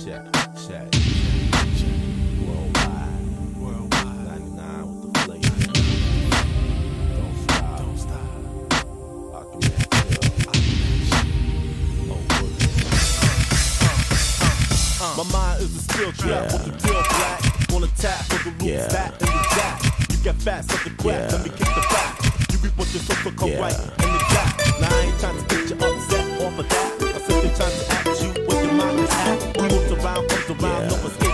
check. Worldwide. 99 with the flavor. Don't stop. Rockin' that tail. My mind is a steel trap with the deal black. On the tap with the roots fat in the jack. You got fast off the crap, let me kick the back. You reap what you're supposed to come right in the jack. Now I ain't trying to get you upset off of that. I simply trying to act you with your mind is at. What moves around, comes around, no escape.